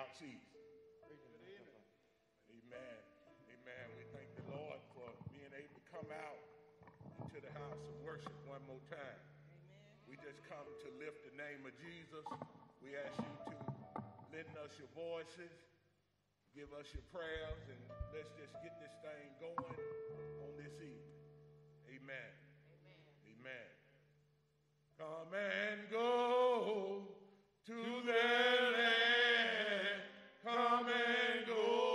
Southeast. Amen. Amen. We thank the Lord for being able to come out into the house of worship one more time. Amen. We just come to lift the name of Jesus. We ask you to lend us your voices, give us your prayers, and let's just get this thing going on this evening. Amen. Amen. Amen. Come and go to the land. Come and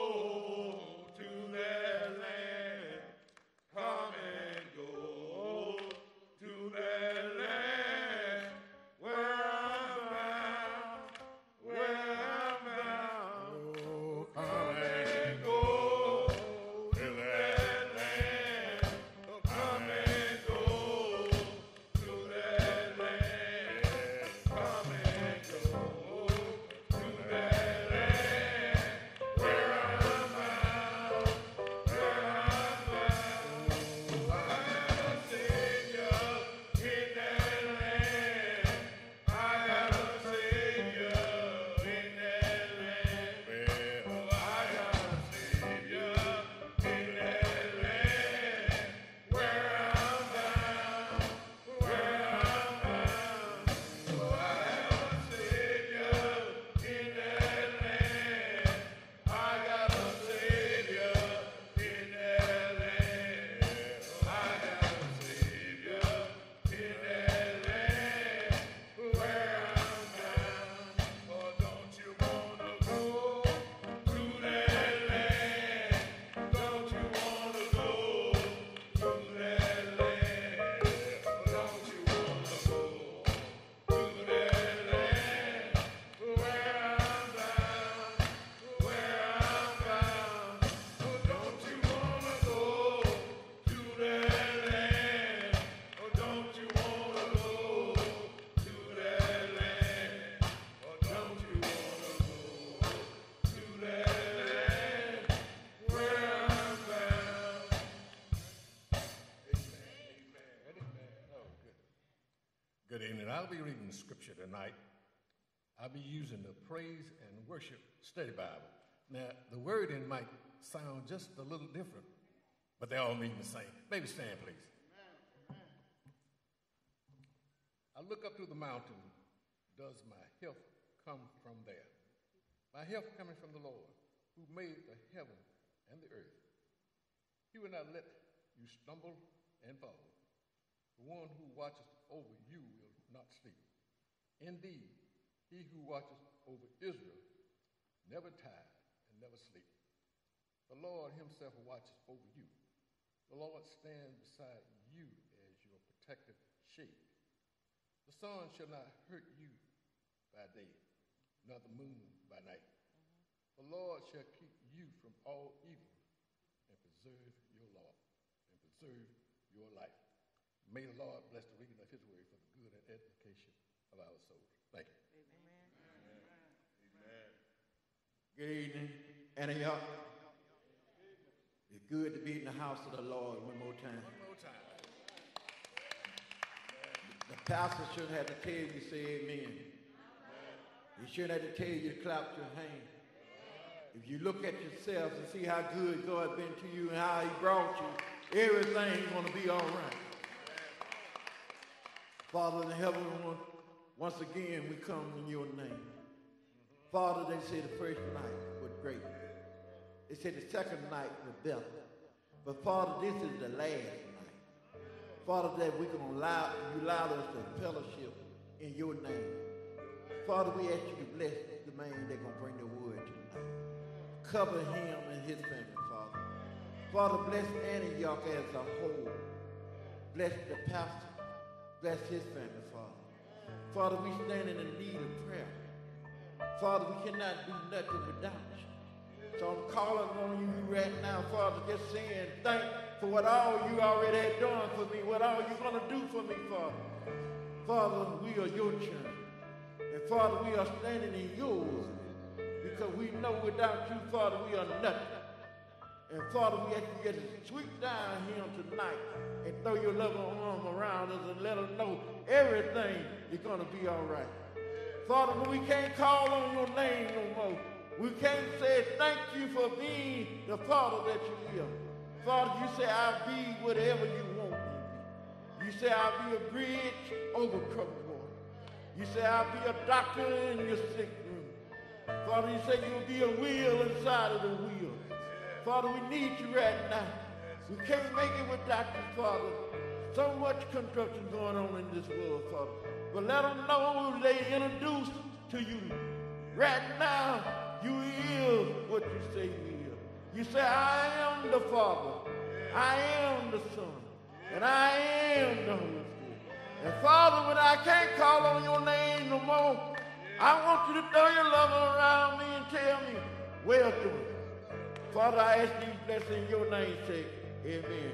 go to the land. Come and go to the land where I'm bound, where I'm bound. Oh, come and go to that land. Oh, come and go to that land. Come and go to that land where I'm bound, where I'm bound. Oh, I have a Savior in that land. I have a Savior in that land. Oh, I have a Savior in that land where I'm bound, where I'm bound. Oh, I have a Savior in that land. I got a Savior in that land. Oh, I have a Savior in that land where I'm bound. Oh, don't you wanna go to that land? Don't you wanna go to that land? Don't you wanna go to that land where I'm bound, where I'm bound? Oh, don't you wanna go to that land? Oh, don't you wanna go to that land? Oh, don't you wanna go to that land where I'm bound? Amen. Amen. Oh, good. Good evening. I'll be reading the scripture tonight. I'll be using the Praise and Worship Study Bible. Now, the wording might sound just a little different, but they all mean the same. Maybe stand, please. I look up to the mountain. Does my help come from there? My help coming from the Lord, who made the heaven and the earth. He will not let you stumble and fall. The one who watches over you will not sleep. Indeed, he who watches over Israel never tires and never sleeps. The Lord himself watches over you. The Lord stands beside you as your protective shade. The sun shall not hurt you by day, nor the moon by night. The Lord shall keep you from all evil and preserve your law and preserve your life. May the Lord bless the reading of his word for the good and edification of our souls. Thank you. Amen. Good evening, Antioch. It's good to be in the house of the Lord one more time. One more time. The pastor shouldn't have to tell you to say amen. He shouldn't have to tell you to clap your hands. If you look at yourself and see how good God has been to you and how he brought you, everything's going to be all right. Father in heaven, once again we come in your name. Father, they say the first night was great. They said the second night was better. But Father, this is the last night. Father, that we're going to allow us to fellowship in your name. Father, we ask you to bless the man that's going to bring the word tonight. Cover him and his family, Father. Father, bless Antioch as a whole. Bless the pastor. Bless his family, Father. Father, we stand in the need of prayer. Father, we cannot do nothing without you. So I'm calling on you right now, Father, just saying thank for what all you already had done for me, what all you're going to do for me, Father. Father, we are your children. And Father, we are standing in yours because we know without you, Father, we are nothing. And Father, we ask you to sweep down him tonight and throw your loving arm around us and let us know everything is going to be all right. Father, when we can't call on your name no more, We can't say thank you for being the Father that you are. Father, you say I'll be whatever you want me to be. You say I'll be a bridge over troubled water. You say I'll be a doctor in your sick room. Father, you say you'll be a wheel inside of the wheel. Father, we need you right now. We can't make it without you, Father. So much construction going on in this world, Father. But let them know they introduced to you. Right now, you is what you say you is. You say, I am the Father. I am the Son. And I am the Holy Spirit. And Father, when I can't call on your name no more, I want you to throw your love around me and tell me, well done. Father, I ask these blessings in your name's sake. Amen.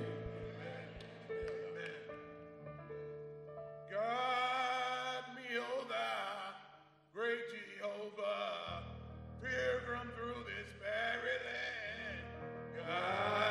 God me, O thou great Jehovah, pilgrim through this barren land. God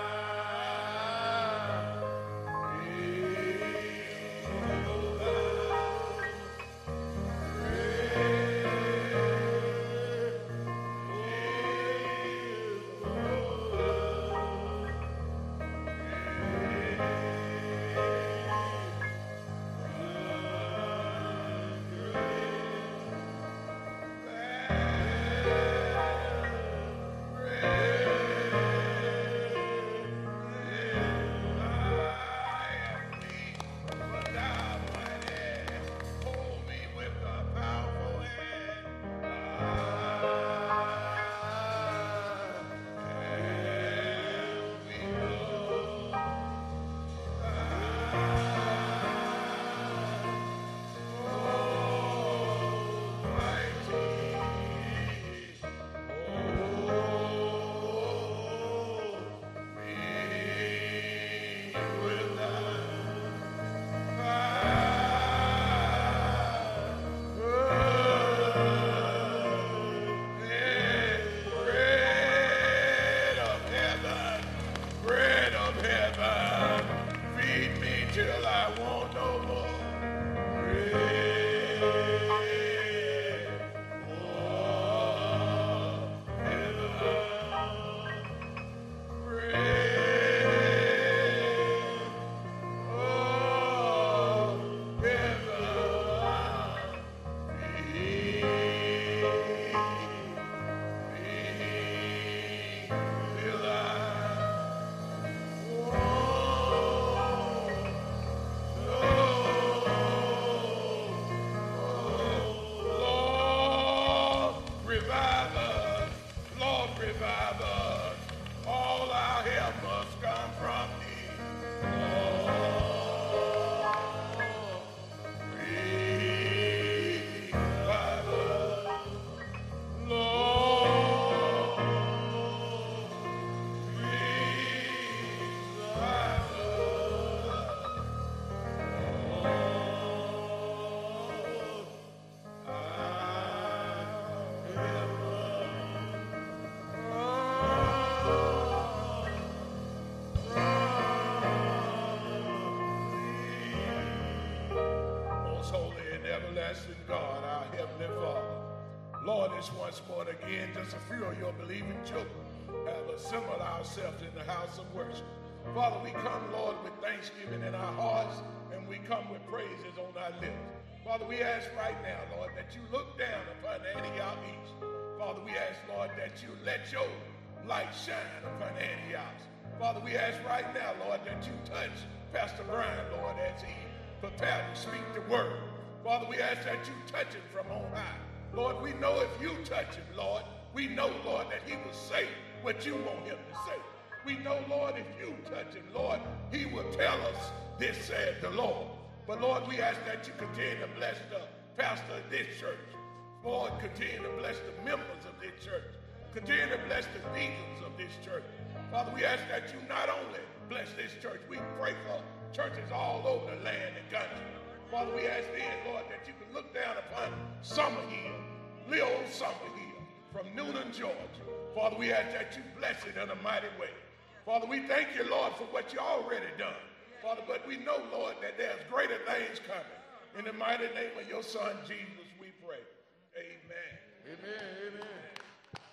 everlasting God, our Heavenly Father. Lord, this once more again, just a few of your believing children have assembled ourselves in the house of worship. Father, we come, Lord, with thanksgiving in our hearts, and we come with praises on our lips. Father, we ask right now, Lord, that you look down upon Antioch East. Father, we ask, Lord, that you let your light shine upon Antioch. Father, we ask right now, Lord, that you touch Pastor Brian, Lord, as he prepared to speak the word. Father, we ask that you touch him from on high. Lord, we know if you touch him, Lord, we know, Lord, that he will say what you want him to say. We know, Lord, if you touch him, Lord, he will tell us, this said the Lord. But, Lord, we ask that you continue to bless the pastor of this church. Lord, continue to bless the members of this church. Continue to bless the deacons of this church. Father, we ask that you not only bless this church, we pray for churches all over the land and country. Father, we ask then, Lord, that you can look down upon Summerhill, little old Summerhill from Newnan, Georgia. Father, we ask that you bless it in a mighty way. Father, we thank you, Lord, for what you already done. Father, but we know, Lord, that there's greater things coming. In the mighty name of your Son, Jesus, we pray. Amen. Amen. Amen.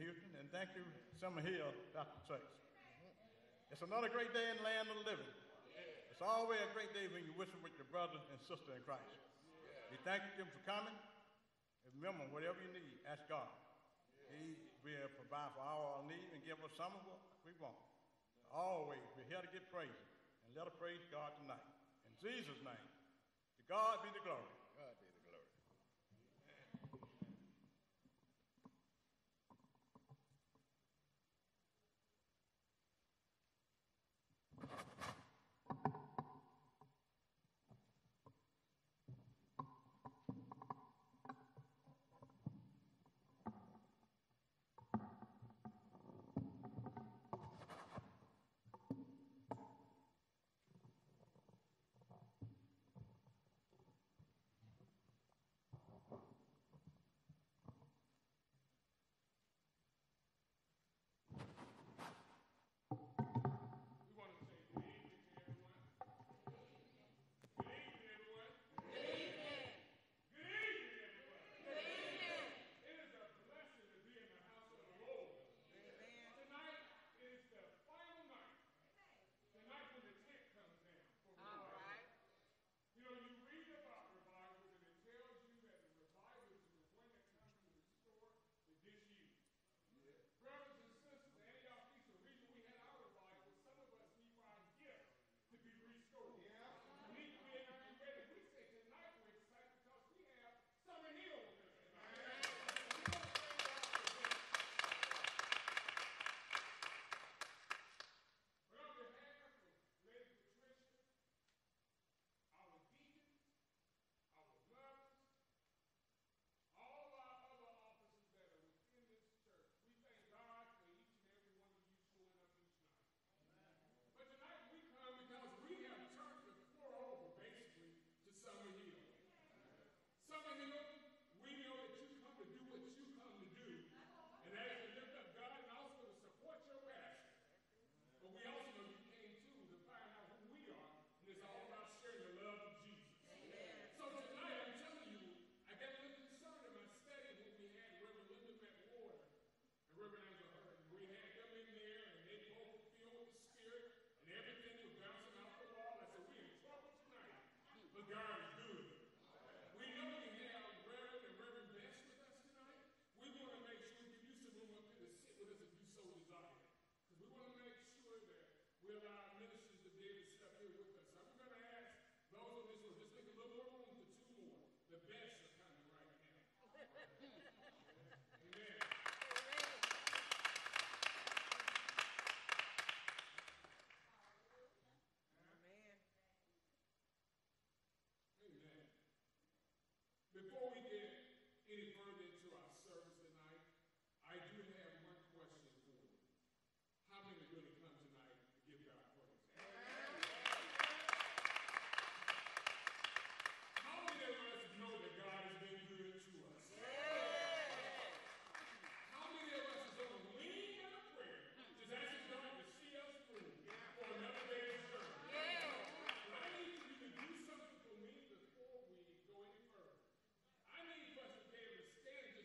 Houston, and thank you, Summer Hill Baptist Church. It's another great day in the land of the living. It's always a great day when you worship with your brother and sister in Christ. We thank you for coming. And remember, whatever you need, ask God. He will provide for all our needs and give us some of what we want. Always, we're here to get praise, and let us praise God tonight. In Jesus' name, to God be the glory. God be the glory. I need for us to be able to stand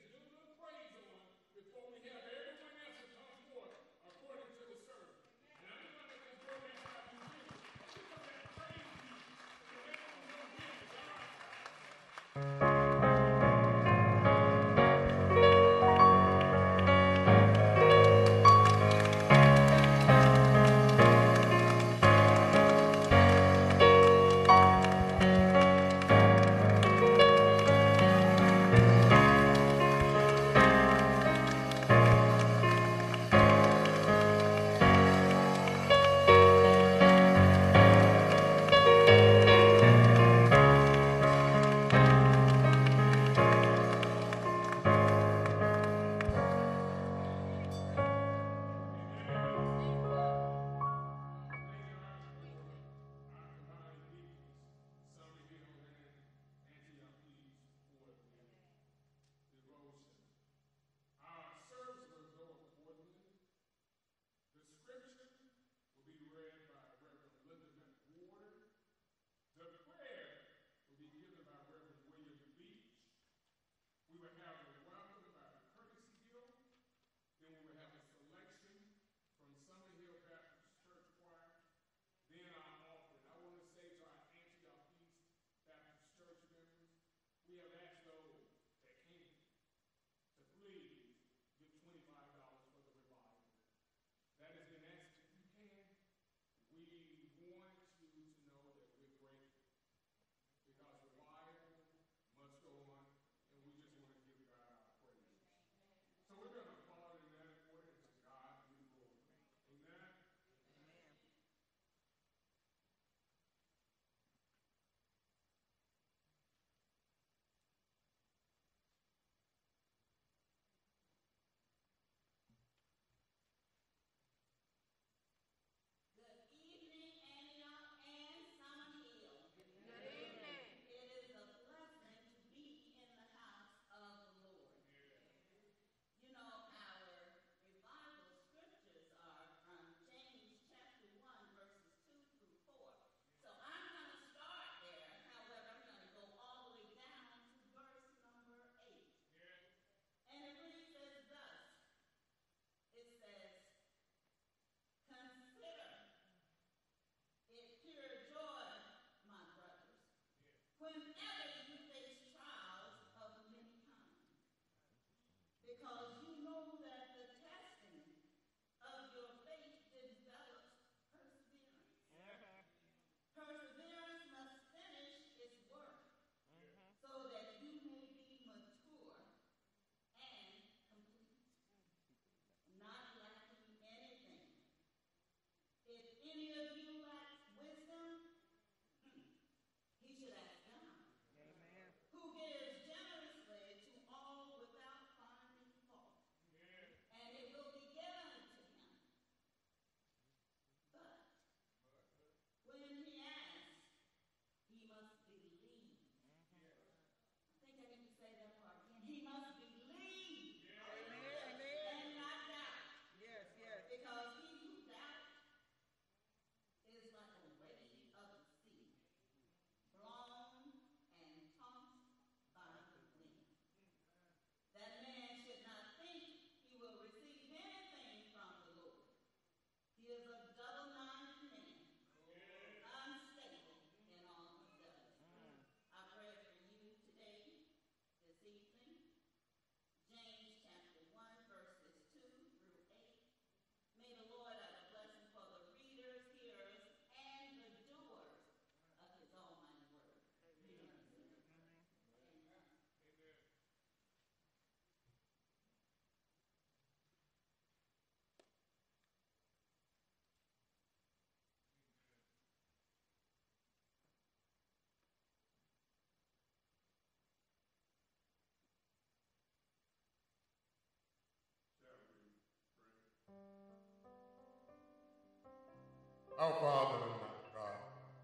Our Father and our God,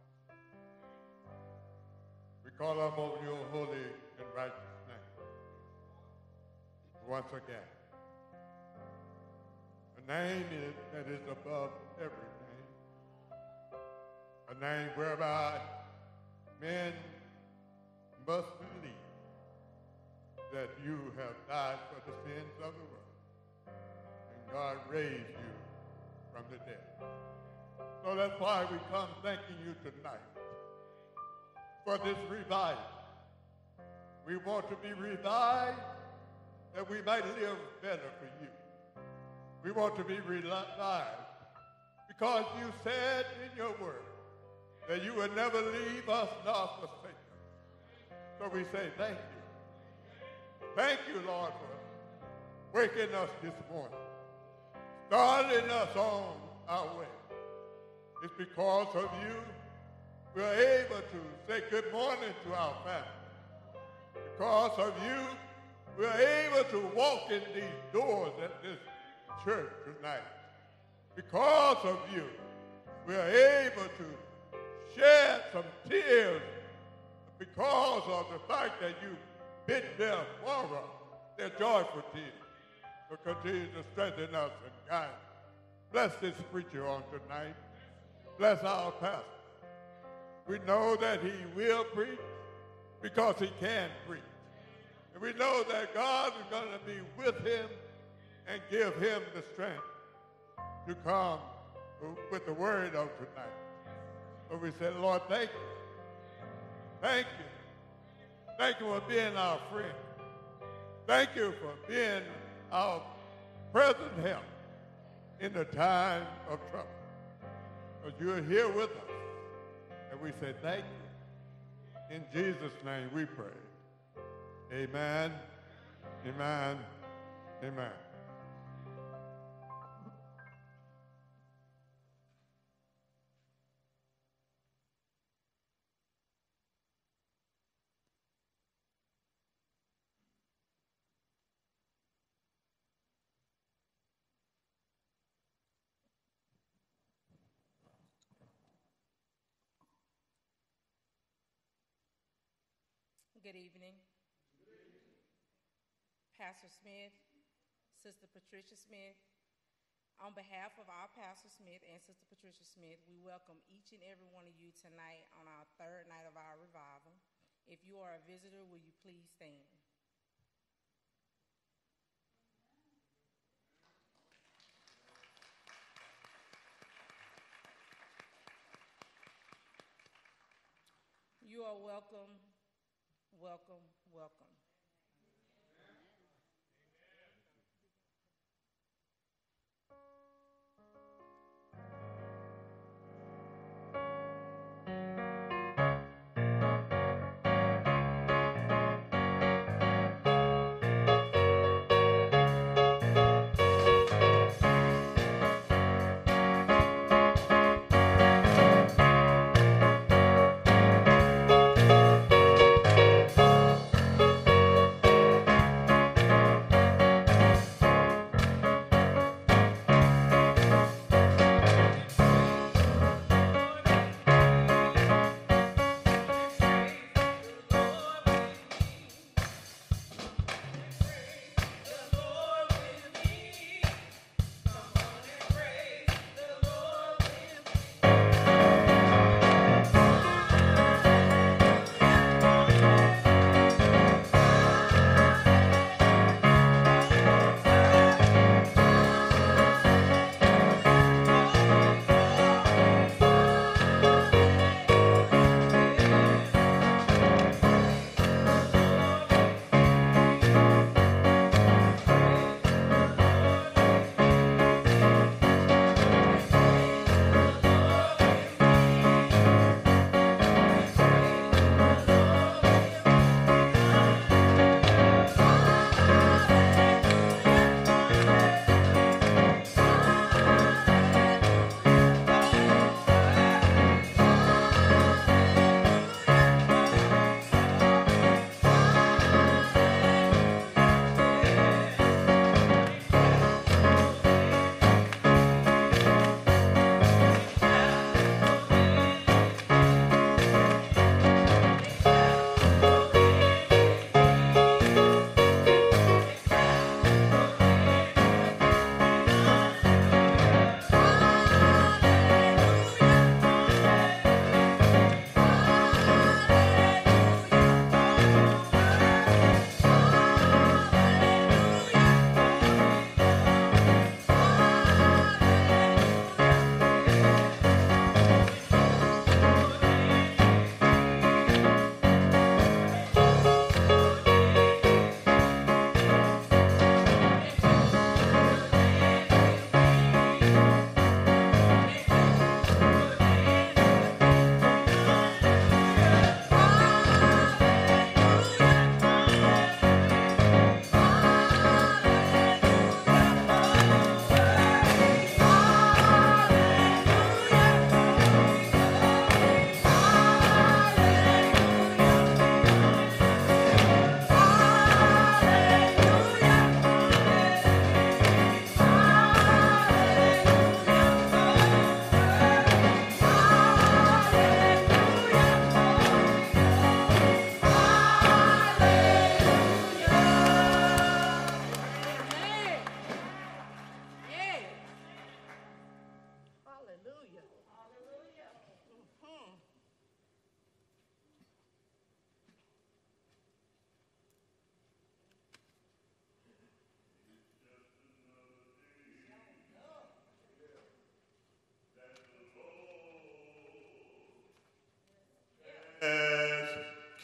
we call upon your holy and righteous name once again. A name that is above every name. A name whereby men must believe that you have died for the sins of the world, and God raised you from the dead. So that's why we come thanking you tonight for this revival. We want to be revived that we might live better for you. We want to be revived because you said in your word that you would never leave us nor forsake us. So we say thank you. Thank you, Lord, for waking us this morning, starting us on our way. It's because of you we're able to say good morning to our family. Because of you, we're able to walk in these doors at this church tonight. Because of you, we're able to shed some tears because of the fact that you bit their sorrow, their joyful tears. So continue to strengthen us and guide. Bless this preacher on tonight. Bless our pastor. We know that he will preach because he can preach. And we know that God is going to be with him and give him the strength to come with the word of tonight. So we say, Lord, thank you. Thank you. Thank you for being our friend. Thank you for being our present help in the time of trouble. Because you're here with us. And we say thank you. In Jesus' name we pray. Amen. Amen. Amen. Good evening. Pastor Smith, Sister Patricia Smith. On behalf of our Pastor Smith and Sister Patricia Smith, we welcome each and every one of you tonight on our third night of our revival. If you are a visitor, will you please stand? You are welcome. Welcome, welcome.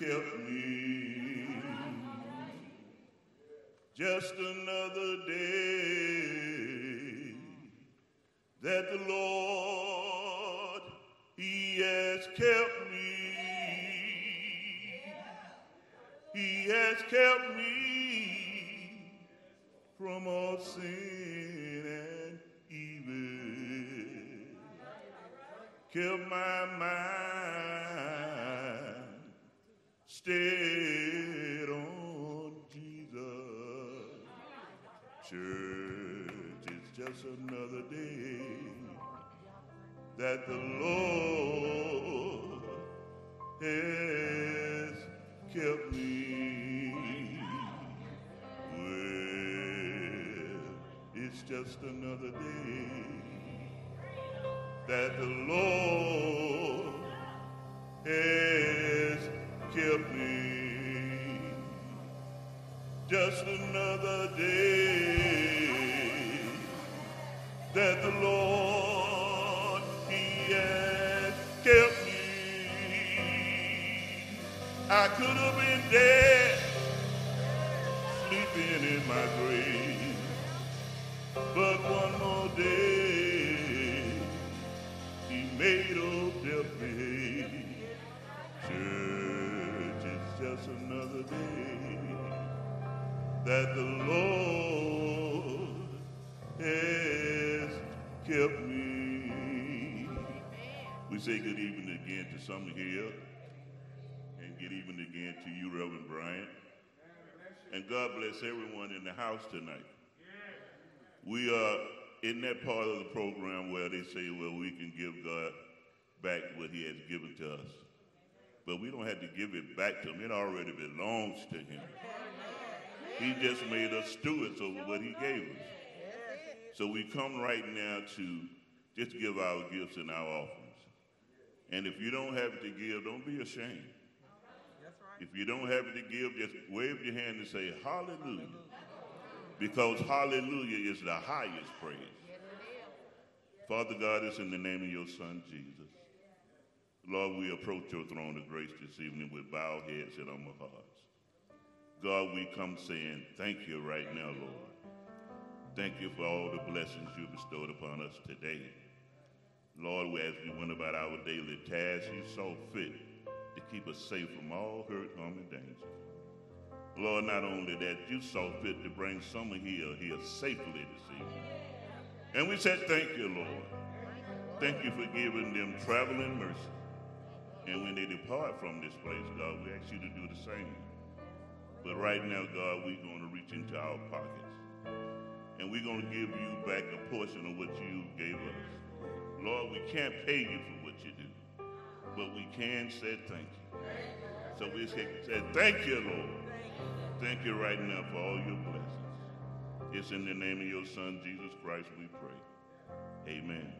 kept me. Just another day that the Lord, He has kept me. He has kept me from all sin and evil. Kept my mind stayed on Jesus. Church, it's just another day that the Lord has kept me. Well, it's just another day that the Lord has kept me. Just another day that the Lord, He has kept me. I could have been dead, sleeping in my grave, but one more day He made old death behave. Church, it's just another day that the Lord has kept me. We say good evening again to some here, and good evening again to you, Reverend Bryant. And God bless everyone in the house tonight. We are in that part of the program where they say, well, we can give God back what He has given to us. But we don't have to give it back to Him. It already belongs to Him. He just made us stewards over what He gave us. So we come right now to just give our gifts and our offerings. And if you don't have it to give, don't be ashamed. If you don't have it to give, just wave your hand and say, hallelujah. Because hallelujah is the highest praise. Father God, it's in the name of your Son, Jesus. Lord, we approach your throne of grace this evening with bowed heads and humble hearts. God, we come saying thank you right now, Lord. Thank you for all the blessings you bestowed upon us today. Lord, as we went about our daily tasks, you saw fit to keep us safe from all hurt, harm, and danger. Lord, not only that, you saw fit to bring some here safely this evening. And we said thank you, Lord. Thank you for giving them traveling mercy. And when they depart from this place, God, we ask you to do the same. But right now, God, we're going to reach into our pockets. And we're going to give you back a portion of what you gave us. Lord, we can't pay you for what you do, but we can say thank you. So we say thank you, Lord. Thank you right now for all your blessings. It's in the name of your Son, Jesus Christ, we pray. Amen.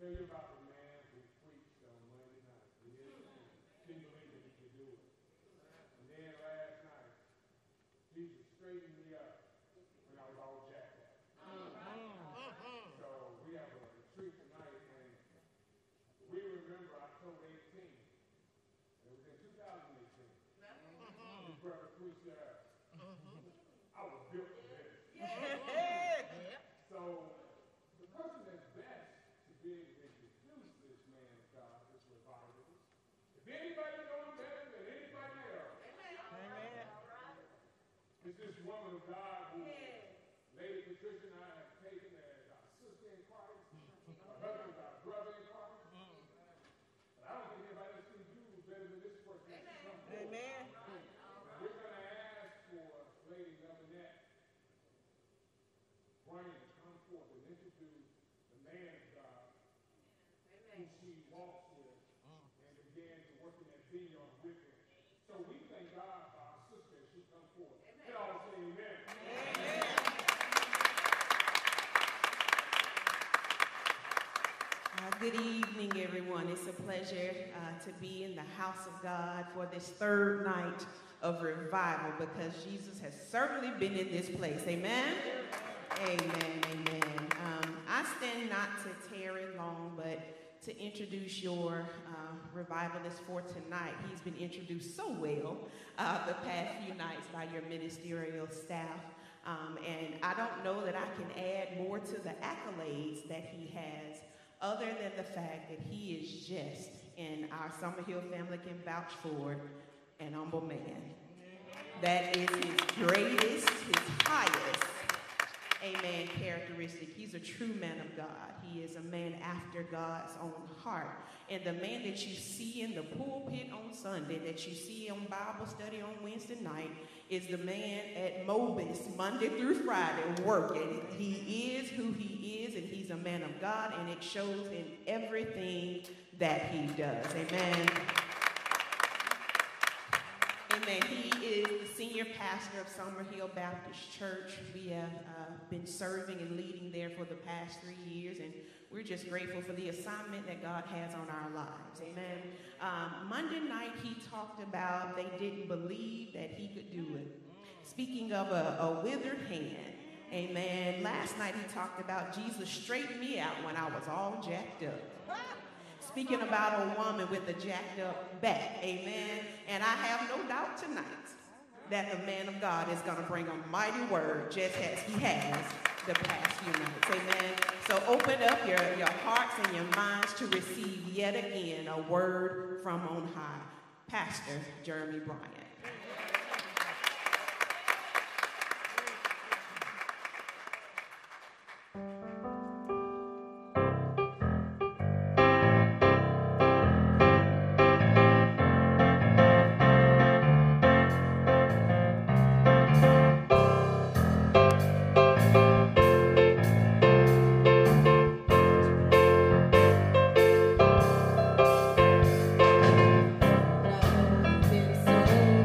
tell you about the man who preached on Monday night. Can you believe that he could do it? And then last night, Jesus straightened me up when I was all jacked up. So we have a retreat tonight, and we remember October 18th. It was in 2018. His brother preached there. I was built for this. So the person that's best to be able to introduce this man of God, this revivalist, if anybody knows him better than anybody else, it's this woman of God who Lady Patricia and I have taken as our sister in Christ, our husband, our brother in Christ. But I don't think anybody else can do better than this person. Amen. We're going to ask for Lady Levinette Bryan to come forth and introduce the man of God who she walks with and began to work in that vineyard with him. So we thank God for our sister as she comes forth. Let all say amen. Good evening, everyone. It's a pleasure to be in the house of God for this third night of revival because Jesus has certainly been in this place. Amen? Amen, amen. I stand not to tarry long, but to introduce your revivalist for tonight. He's been introduced so well the past few nights by your ministerial staff. And I don't know that I can add more to the accolades that he has other than the fact that he is just, and our Summerhill family can vouch for, an humble man. That is his greatest, his highest, amen, characteristic. He's a true man of God. He is a man after God's own heart. And the man that you see in the pulpit on Sunday, that you see on Bible study on Wednesday night, is the man at Mobis Monday through Friday working. He is who he is, and he's a man of God, and it shows in everything that he does. Amen. Amen. He is the senior pastor of Summerhill Baptist Church. We have been serving and leading there for the past 3 years, and we're just grateful for the assignment that God has on our lives. Amen. Monday night, he talked about they didn't believe that he could do it. Speaking of a withered hand, amen. Last night, he talked about Jesus straightened me out when I was all jacked up. Speaking about a woman with a jacked up back, amen. And I have no doubt tonight that the man of God is going to bring a mighty word just as he has the past few nights, amen. So open up your hearts and your minds to receive yet again a word from on high. Pastor Jeremy Bryant. So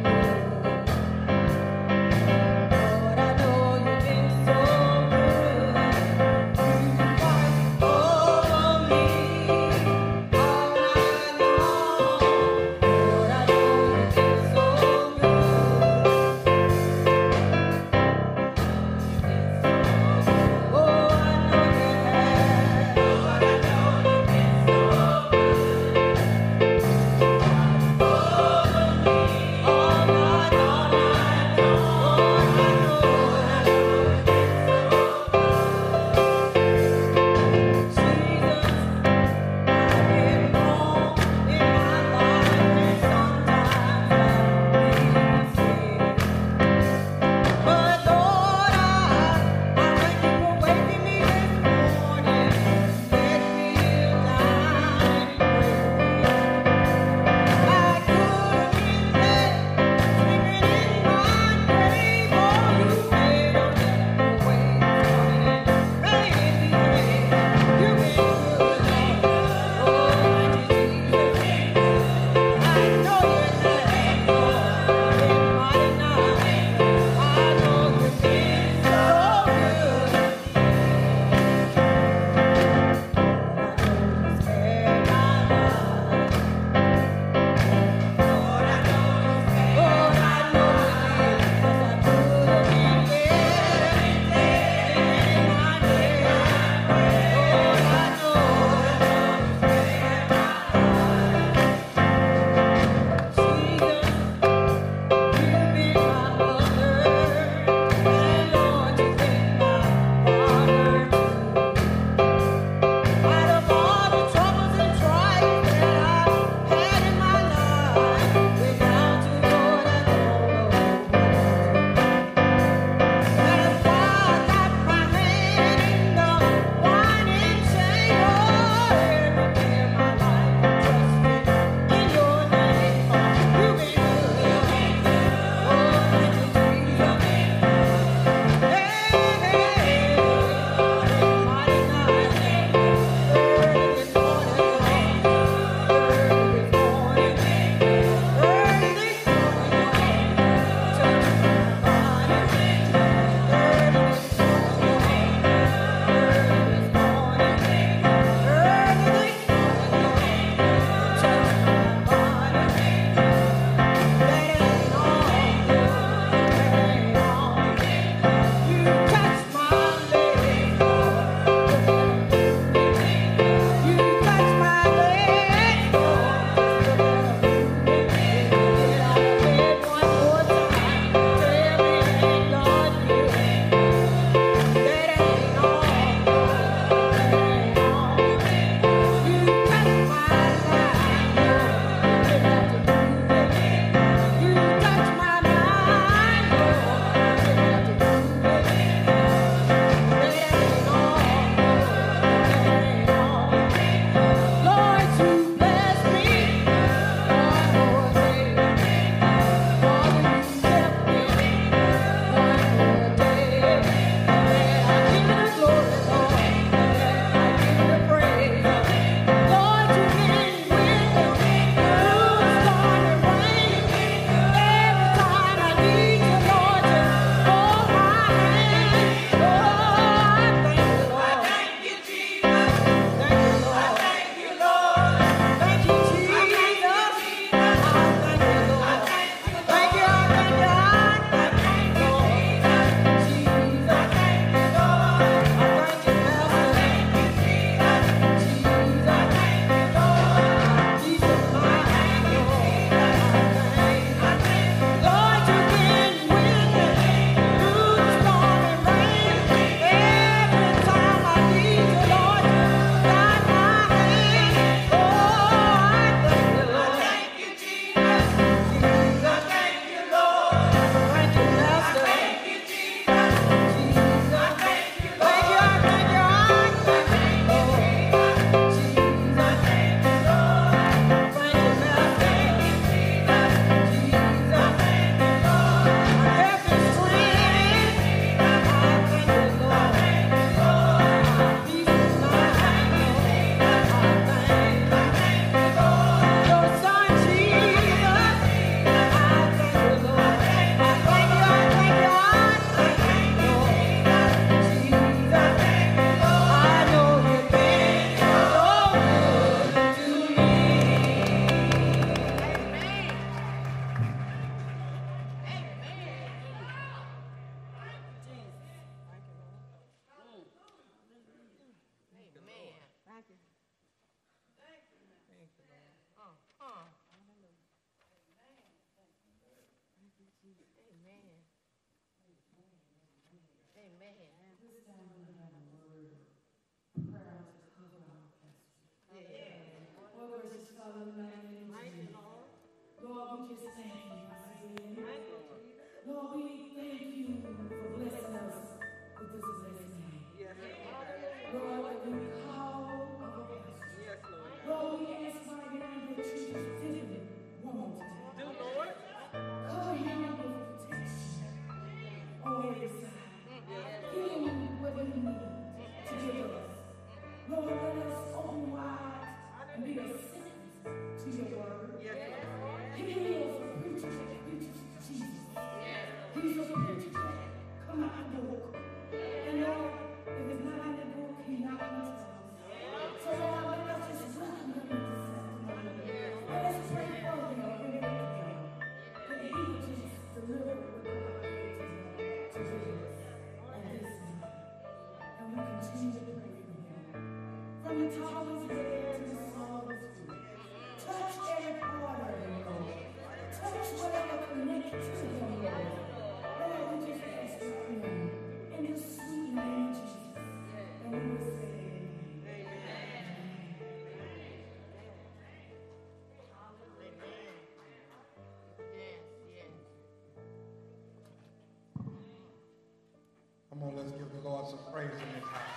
Come on, let's give the Lord some praise in this house.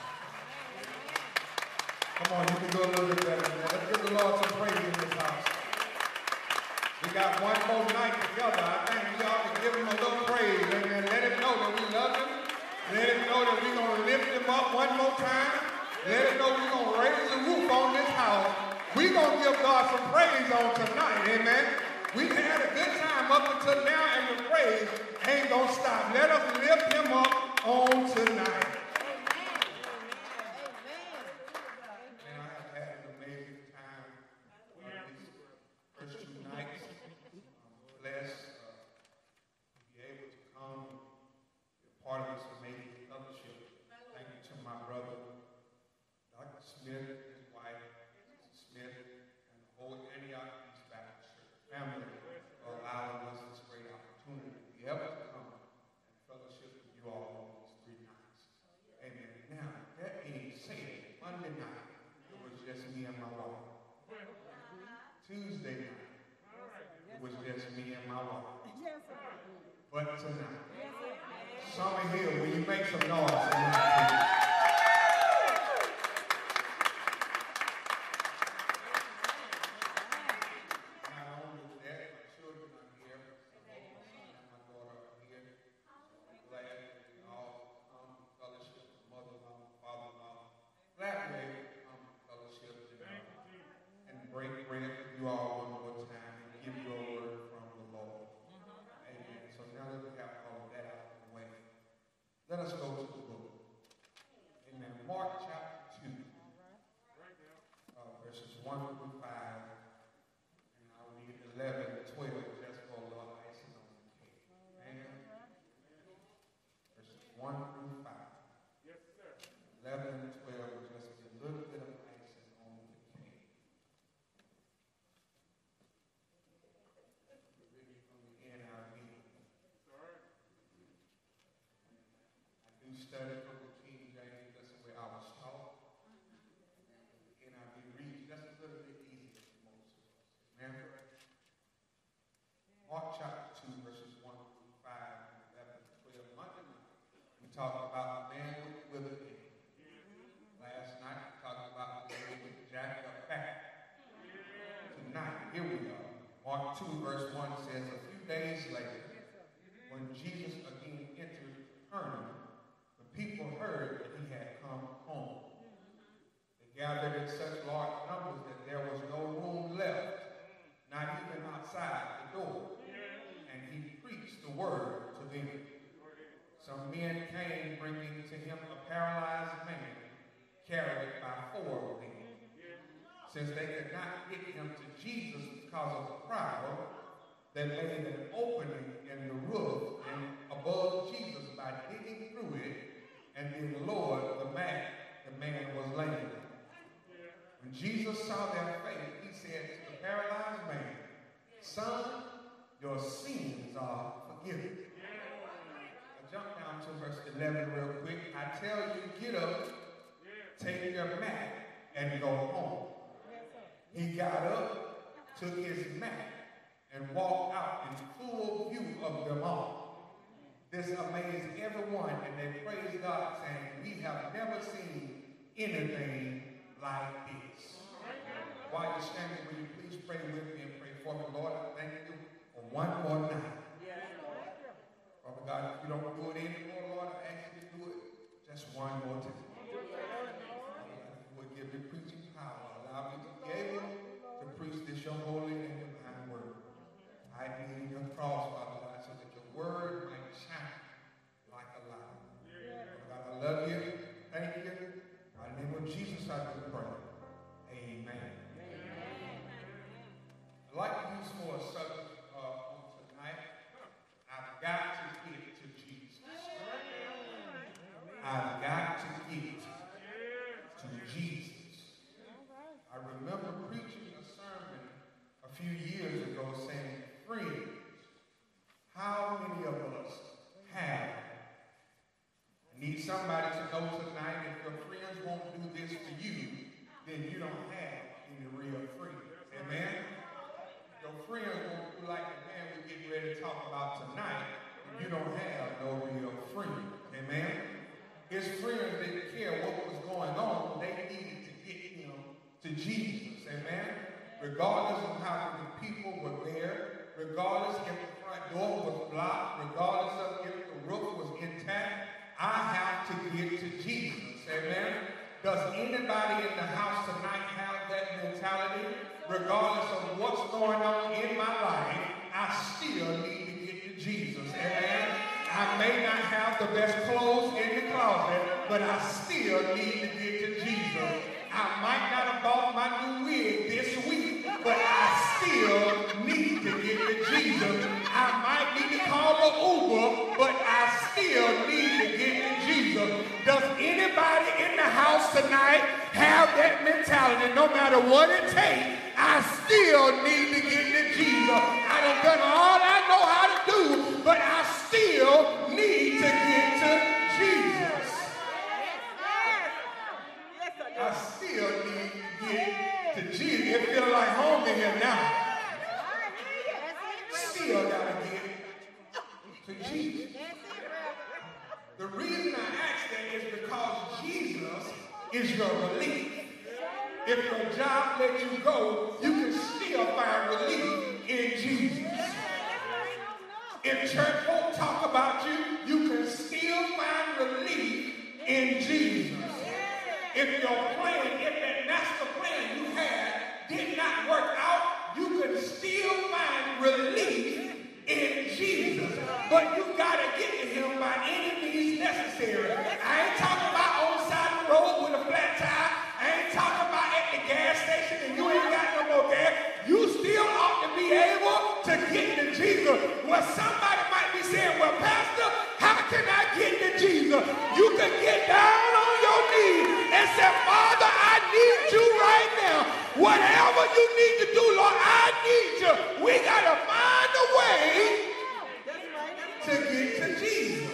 Come on, you can do a little bit better than that. Let's give the Lord some praise in this house. We got one more night together. I think we ought to give him a little praise. Amen. Let him know that we love him. Let him know that we're going to lift him up one more time. Let him know we're going to raise the roof on this house. We're going to give God some praise on tonight. Amen. We've had a good time up until now, and the praise ain't going to stop. Let us lift him up on tonight. And I have had an amazing time these first 2 nights. I'm blessed to be able to come be a part of this amazing fellowship. Thank you to my brother, Dr. Smith, his wife, Mrs. Smith, and the whole Antioch East Baptist Church family for allowing us this great opportunity to be able to come and fellowship with you all on these 3 nights. Amen. Now, that being said, Monday night, it was just me and my wife. Tuesday night, it was just me and my wife. But tonight, Summer Hill, will you make some noise tonight, please? Not only that, my children are here. Both my son and my daughter are here. So I'm glad that we all come to fellowship with mother-in-law, father-in-law. Glad we come to fellowship and break bread with you all one more time and give you a word from the Lord. Amen. So now that we have all of that out of the way, let us go to the book. Amen. Mark chapter 2, verses 1 through 5. And I'll read 11 and 12 just for a little icing on the cake. Amen. Verses 1 through 5. 11 and 12 will just be a little bit of icing on the cake. We're reading from the NIV. I do study from the King James. That's the way I was taught. The NIV reads just a little bit easier for most of us. Amen. Mark chapter 2, verses 1 through 5, 11 and 12. Monday night, we talked about the man with the withered hand. Last night, we talked about the lady with the jacked up back. Tonight, here we are. Mark 2, verse 1 says, a few days later, when Jesus again entered Capernaum, the people heard that he had come home. They gathered in such large numbers that there was no room left, not even outside the door. And he preached the word to them. Some men came bringing to him a paralyzed man, carried by 4 of them. Since they could not get him to Jesus because of the crowd, they made an opening in the roof and above Jesus by digging through it, and then lowered the mat the man was laying on. When Jesus saw their faith, he said to the paralyzed man, son, your sins are forgiven. I jump down to verse 11 real quick. I tell you, get up, take your mat, and go home. He got up, took his mat, and walked out in full view of them all. This amazed everyone, and they praised God, saying, we have never seen anything like this. While you're standing, will you please pray with me and pray for me? Lord, I thank you for one more night. Father God, if you don't do it anymore, Lord, I ask you to do it just one more time. Would give me preaching power. Allow me to be able to preach this your holy and divine word. I need your cross, Father God, so that your word might shine like a light. Father God, I love you. Thank you. In the name of Jesus, I do pray. Amen. I'd like to use for a subject on tonight. I've got to get to Jesus. I've got to get to Jesus. then you don't have any real freedom. Amen? Your friends won't be like the man we're getting ready to talk about tonight, and you don't have no real freedom. Amen? His friends didn't care what was going on. They needed to get him to Jesus. Amen? Regardless of how many people were there, regardless if the front door was blocked, regardless of if the roof was intact, I have to get to Jesus. Amen? Does anybody in the house tonight have that mentality? Regardless of what's going on in my life, I still need to get to Jesus. Amen? I may not have the best clothes in the closet, but I still need to get to Jesus. I might not have bought my new wig this week, but I still need to get to Jesus. I might need to call an Uber, but I still need to get to Jesus. Does anybody in the house tonight have that mentality? No matter what it takes, I still need to get to Jesus. I done done all I know how to do, but I still need to get to Jesus. I still need to get to Jesus. It feels like home in here now. Still got to get to Jesus. The reason I ask that is because Jesus is your relief. If your job lets you go, you can still find relief in Jesus. If church won't talk about you, you can still find relief in Jesus. If your plan, if that master plan you had did not work out, you can still find relief in Jesus. But you got to get to him by any means necessary. I ain't talking about on the side of the road with a flat tire. I ain't talking about at the gas station and you ain't got no more gas. You still ought to be able to get to Jesus. Well, somebody might be saying, well, Pastor, how can I get to Jesus? You can get down on your knees and say, Father, I need you right now. Whatever you need to do, Lord, I need you. We got to find a way to get to Jesus.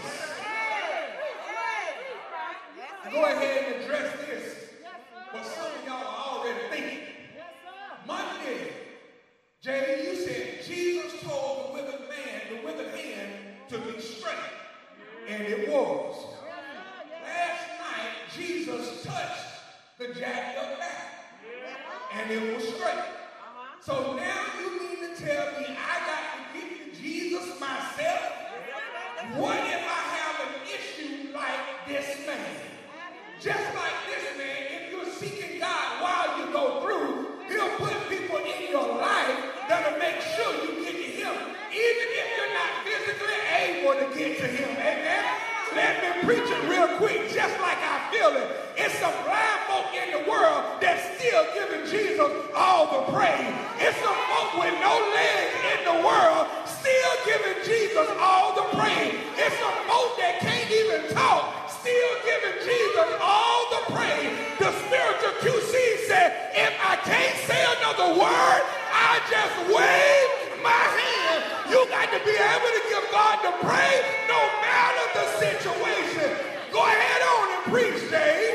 Go ahead and address this. But some of y'all are already thinking. Monday, JD, you said Jesus told the withered hand to be straight. And it was. Last night, Jesus touched the jacked up back. And it was straight. So now you mean to tell me I got to get to Jesus myself? What if I have an issue like this man? Just like this man, if you're seeking God while you go through, he'll put people in your life that'll make sure you get to him, even if you're not physically able to get to him. Amen? Let me preach it real quick, just like I feel it. It's some blind folk in the world that's still giving Jesus all the praise. It's some folk with no legs in the world still giving Jesus all the praise. It's some folk that can't even talk still giving Jesus all the praise. The spiritual QC said, if I can't say another word, I just wave my hand. You got to be able to give God the praise no matter the situation. Go ahead on and preach, Dave.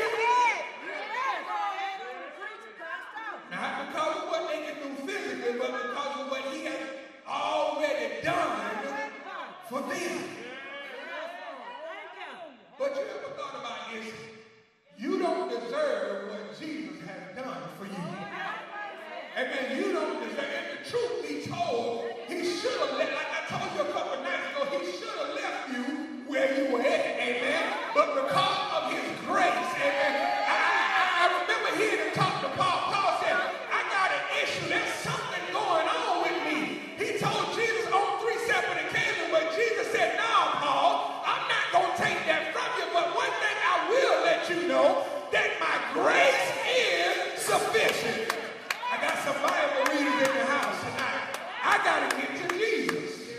Not because of what they can do physically, but because of what he has already done for them. But you ever thought about this? You don't deserve what Jesus has done for you. Amen. You don't deserve it. The truth be told, he should have left, like I told you a couple nights ago, he should have left you where you were at. Amen. But because of his grace, amen. I remember hearing him talk to Paul. Paul said, I got an issue. There's something going on with me. He told Jesus on 3 separate occasions, but Jesus said, no, Paul, I'm not going to take that from you, but one thing I will let you know, that my grace is sufficient. I got some Bible readers in the house tonight. I got to get to Jesus.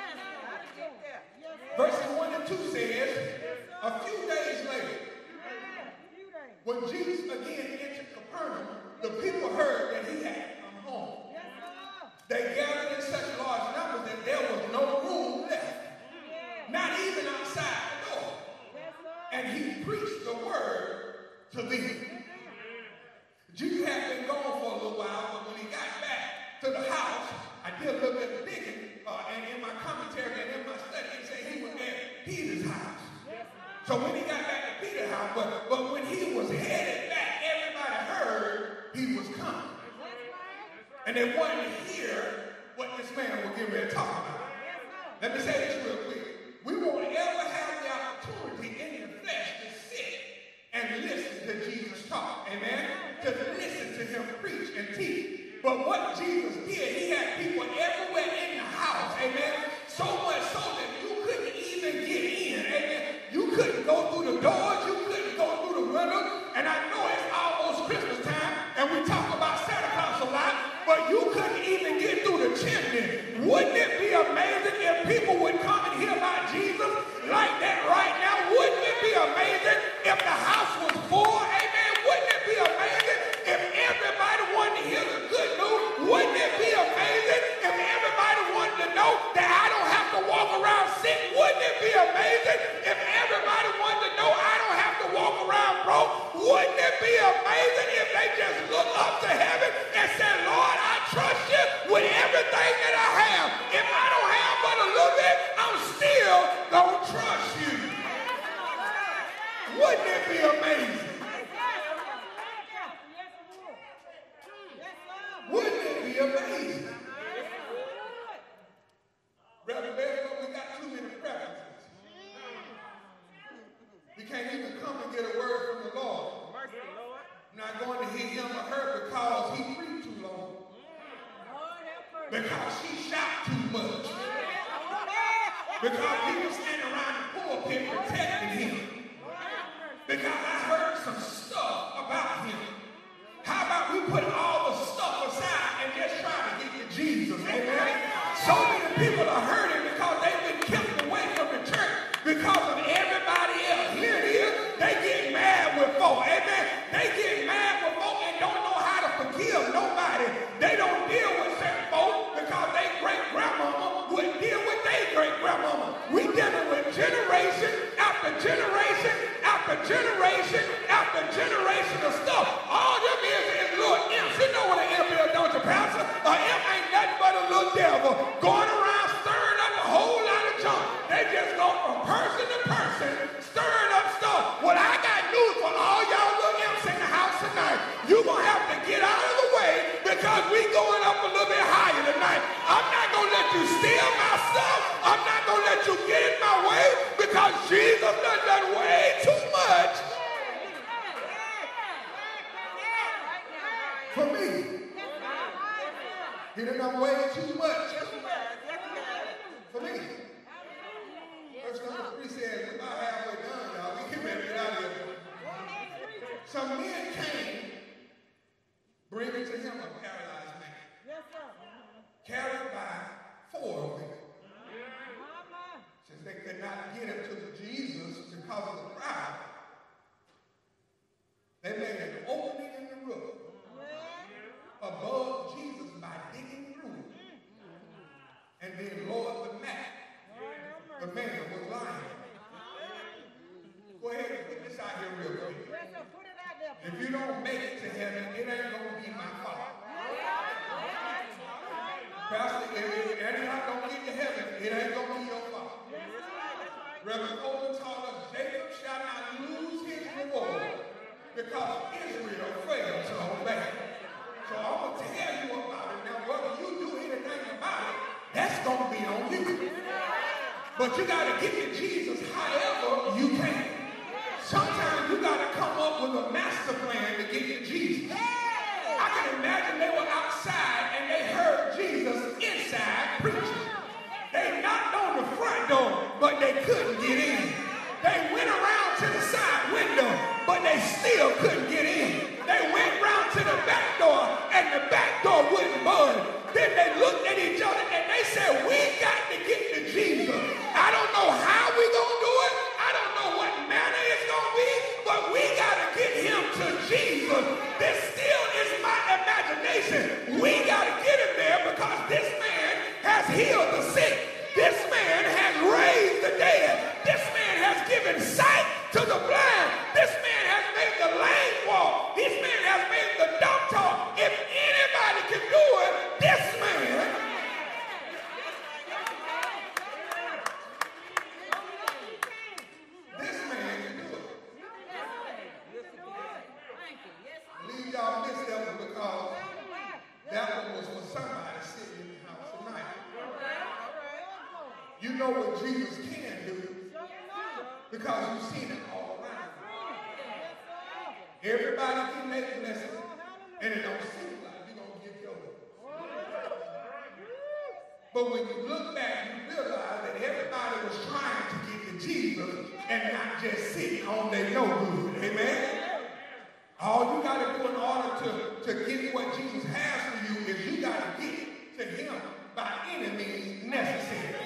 Verses 1 and 2 says, a few days later, when Jesus again entered Capernaum, the people heard that he had come home. They gathered in such large numbers that there was no room left, not even outside the door. And he preached the word to them. Jesus had been gone for a little while, but when he got back to the house, I did a little bit of digging, and in my commentary and in my study, it said he was at Peter's house. So when he got back to Peter's house, but when he was headed back, everybody heard he was coming. And they wanted to hear what this man was getting ready to talk about. Let me say this real quick. We won't ever have the opportunity in the flesh to sit and listen to Jesus talk. Amen? To listen to him preach and teach. But what Jesus did, he had people everywhere in the house. Amen? So much so that you couldn't even get in. Amen? You couldn't go through the doors. You couldn't go through the windows. And I know it's almost Christmas time, and we talk about Santa Claus a lot, but you couldn't even get through the chimney. Wouldn't it be amazing if people would come and hear about Jesus like that right now? Wouldn't it be amazing if the house was full? Amen. Wouldn't it be amazing if everybody wanted to hear the good news? Wouldn't it be amazing if everybody wanted to know that I don't have to walk around sick? Wouldn't it be amazing if everybody wanted to know I don't have to walk around broke? Wouldn't it be amazing if they just look up to heaven and said, Lord, I trust you with everything that I have. If I don't have but a little bit, I'm still going to trust you. Wouldn't it be amazing? Wouldn't it be amazing? Reverend Bezos, we got too many preferences. We can't even come and get a word from the Lord. I'm not going to hit him or her because he preached too long. Because she shot too much. Because people standing around the pulpit protecting him. Because I heard some stuff about him. How about we put all the stuff aside and just try to get to Jesus? Amen. So many people are hurting because they've been kept away from the church because of everybody else. Here it is. They get mad with folk. Amen. They get mad with folk and don't know how to forgive nobody. They don't deal with certain folk because their great-grandmama wouldn't deal with their great-grandmama. We dealing with generation after generation after generation after generation of stuff. All them is little imps. You know what an imp is, don't you, Pastor? An imp ain't nothing but a little devil going around stirring up a whole lot of junk. They just go from person to person stirring up stuff. Well, I got news for all y'all little imps in the house tonight. You're going to have to get out of the way because we going up a little bit higher tonight. I'm not going to let you steal my stuff. I'm not going to let you get in my way because Jesus done way too much for me. He done way too much for me. Verse number 3 says, we're about halfway done, y'all. We can ready to get out of here. Some men came, bringing to him a paralyzed man. Carried by 4 women. Since they could not get him to Jesus because of the crowd, they made an opening in the roof above Jesus by digging through it and then lowered the mat. The man was lying. Go ahead and put this out here real quick. If you don't make it to heaven, it ain't going to be my fault. Pastor, if Eddie not going to get to heaven, it ain't going to be your fault. Reverend Coleman taught us, Jacob shall not lose his reward because Israel failed to obey. So I'm going to tell you about it. Now, whether you do anything about it, that's going to be on you. But you got to get to Jesus however you can. Sometimes you got to come up with a master plan to get to Jesus. I can imagine they were outside and they heard Jesus inside preaching. They knocked on the front door, but they couldn't get in. They went around to the side window, but they still couldn't get in. They went round to the back door, and the back door wouldn't budge. Then they looked at each other, and they said, we got to get to Jesus. I don't know how we going to do it. I don't know what manner it's going to be, but we got to get him to Jesus. This still is my imagination. We got to get him there because this man has healed the sick. This man has raised the dead. This man has given sight to the blind. This man has made the lame walk. This man has made the dumb you know what Jesus can do because you've seen it all around. Everybody can make blessings, and it don't seem like you're going to get yours. But when you look back, you realize that everybody was trying to get to Jesus and not just sitting on their no good. Amen? All you got to do in order to get what Jesus has for you is you got to get to him by any means necessary.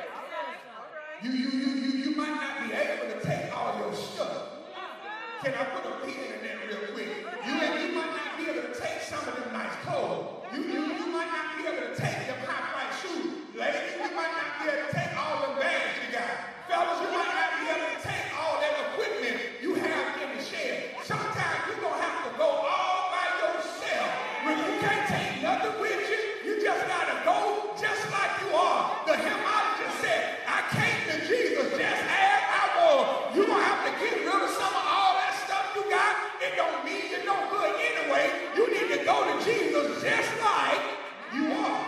You might not be able to take all your stuff. Can I put a pin in that real quick? You might not be able to take some of them nice clothes. You might not be able to take them high-price shoes. Ladies, you might not be able to take all them bags you got. Fellas, you might not be able to take all that equipment you have in the shed. Sometimes you're going to have to go all by yourself. When you can't take nothing with you, you just got to go just like you are. The hymnologist said, I came to Jesus just as I was. You're going to have to get rid of some of all that stuff you got. It don't mean you're no good anyway. You need to go to Jesus just like you are.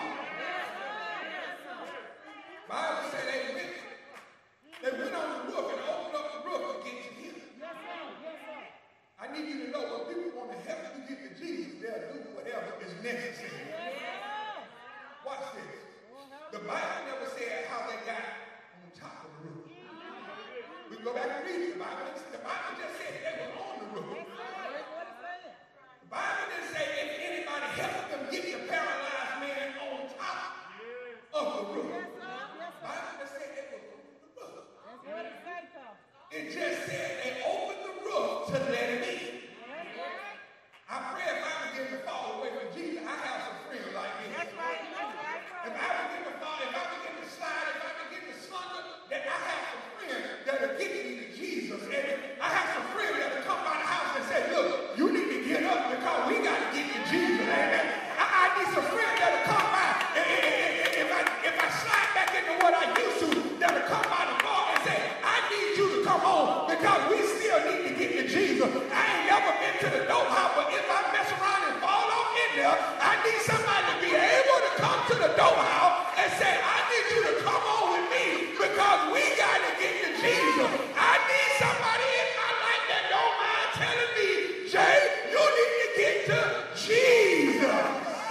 Bible said they went on the roof and opened up the roof to get to him. I need you to know when people want to help you get to Jesus, they'll do whatever is necessary. Watch this. The Bible never said how they got on top of the roof. We go back and read it. The Bible just said they were on the roof. The Bible didn't say if anybody helped them get the paralyzed man on top of the roof. The Bible just said they were on the roof. It just said they opened the roof to let him in. I pray if I begin to fall away from Jesus, I have some friends like this. If I begin to fall, if I begin to slide, if I begin to slumber, then I have some friends that are getting me to Jesus. And I have some friends that will come by the house and say, look, you need to get up because we got to get to Jesus. Amen. I need some friends that will come by. If I slide back into what I used to, that will come by the bar and say, I need you to come home because we still need to get to Jesus. I ain't never been to the dope house, but if I mess around and fall off in there, I need somebody to be able to come to the dope house and say, I need you to come on with me because we got to get to Jesus. I need somebody in my life that don't mind telling me, Jay, you need to get to Jesus.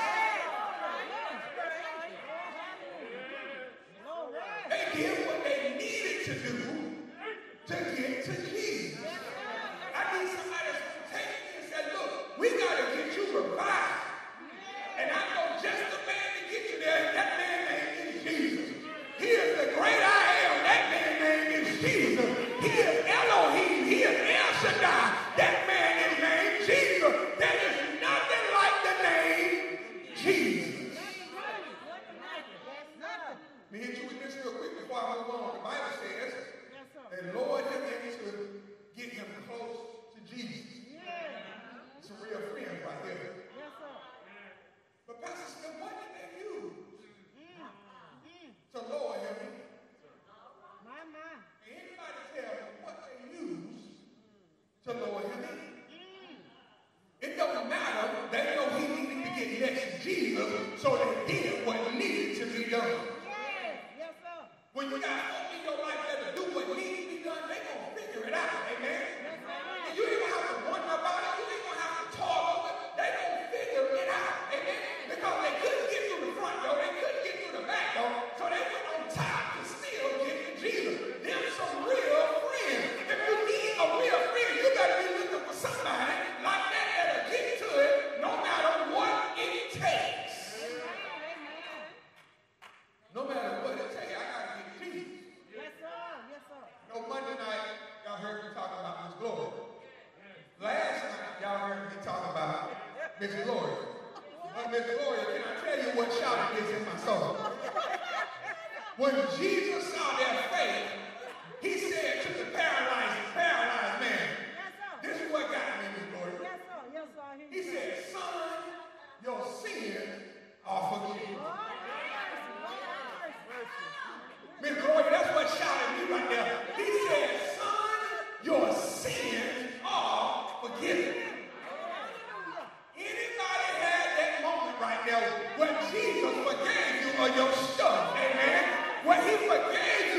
They did what they needed to do to get to Jesus. I need somebody that's going to take me and say, look, we got to get you revived. And I know just the man to get you there. That man's name is Jesus. He is the great I am. That man's name is Jesus. He is Elohim. He is El Shaddai. That man is named Jesus. There is nothing like the name Jesus. Let me hit you with this real quick before I move on. The Bible says that Lord help him to get him close to Jesus. Some real friends right there. But Pastor Smith, what did they use? So Lord help me. Anybody tell me what they used to Lord help me? It don't matter. They know he needed to get next to Jesus, so they did what needed to be done. When you got folk in your life that'll do what needs to be done, they gonna figure it out, amen? And you ain't gonna have to wonder about it, you ain't gonna have to talk over it, they gonna figure it out, amen? Because they couldn't get through the front door, they couldn't get through the back door, so they went on top to still get to Jesus. Them some real friends. If you need a real friend, you gotta be looking for somebody like that that'll get to it no matter what it takes. No matter what it takes, I gotta get Jesus. No, Monday night, y'all heard me talking about Miss Gloria. Last night, y'all heard me talking about Miss Gloria. But Miss Gloria, can I tell you what shouted this in my soul? When Jesus saw their faith, he said to the paralyzed man, this is what got me, Miss Gloria. He said, son, your sins are forgiven. Miss Gloria, that's what shouted me right there. He said, son, your sins are forgiven. Anybody had that moment right there when Jesus forgave you of your stuff, amen? When he forgave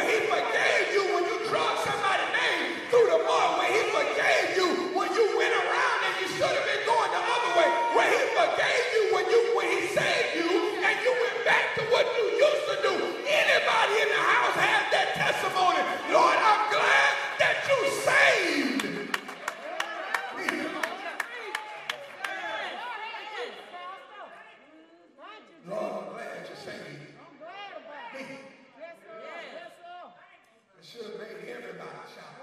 when he forgave you when you drug somebody's name through the mud, when he forgave you when you went around and you should have been going the other way, when he forgave you when he saved you and you went back to what you used to do. Anybody in the house has that testimony. Lord, I'm glad that you saved me. Lord, I'm glad you saved me. It should have made everybody shout.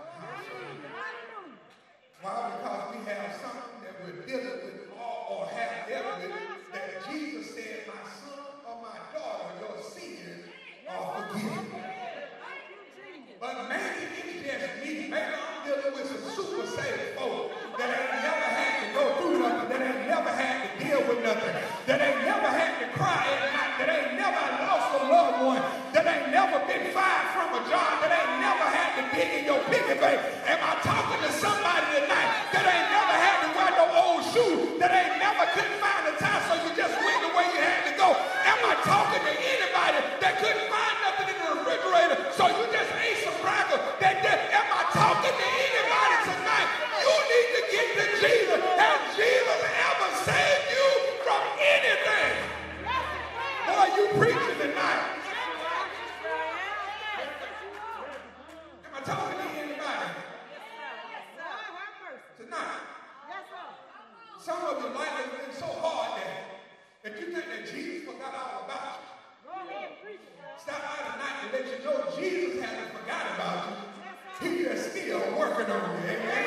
Why? Because we have something that we're dealing with or have dealt with that Jesus said, my son or my daughter, your sins are forgiven. But maybe it's just me. Maybe I'm dealing with some super saved folk that ain't never had to go through nothing, that ain't never had to deal with nothing, that ain't never had to cry at night, that ain't never lost a loved one, that ain't never been fired from a job, that ain't never had to dig in your piggy bank. Am I talking to somebody tonight that ain't never had to wear no old shoes, that ain't never couldn't find a tie so you just went the way you had to go? Am I talking to anybody that couldn't find nothing in the refrigerator so you just ate some crackers? Am I talking to anybody tonight? You need to get to Jesus. Has Jesus ever saved you from anything? Boy, you preaching tonight. Am I talking to anybody? Tonight. Some of your life has been so hard that you think that Jesus forgot all about you. Stop by tonight and let you know Jesus hasn't forgot about you. He is still working on you. Amen.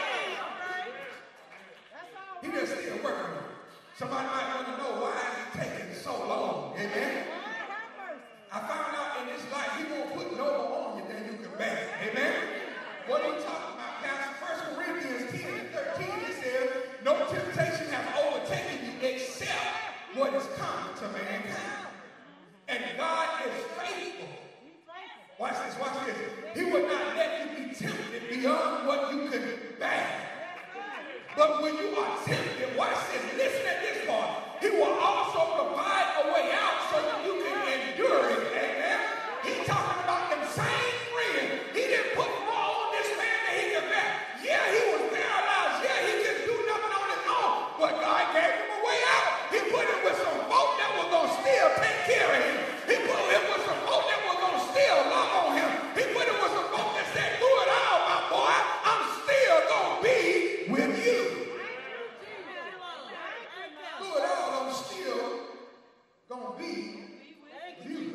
He is still working on you. Somebody might want to know why it's taking so long. Amen. I found out in this life he won't put no more on you than you can bear. Amen. What are you talking about, Pastor? 1 Corinthians 10 and 13, it says, no temptation has overtaken you except what is common to mankind. And God is faithful. Watch this, watch this. He will not let you be tempted beyond what you can bear. But when you are tempted, watch this, listen at this part. He will also provide a way out so that you can endure it. Amen. He's talking about them same friends. He didn't put more on this man than he could bear. Yeah, he was paralyzed. Yeah, he couldn't do nothing on his own. But God gave him a way out. He put him with some folk that were going to still take care of him. He put him with some folk that were going to still love on him. He put him with some folk that said, do it all, my boy. I'm still going to be with you. Do it all, I'm still going to be with you.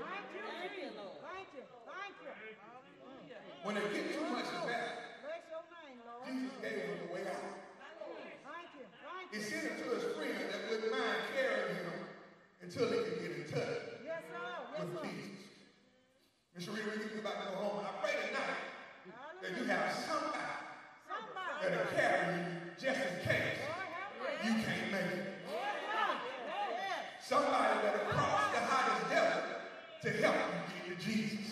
When it gets too much bad, Jesus gave him the way out. He sent him to his friend that wouldn't mind carrying him until he could get in touch with Jesus. Mr. Reed, when you about to go home, I pray tonight that you have somebody that'll carry you just in case you can't make it. Somebody that'll cross the hottest desert to help you get to Jesus.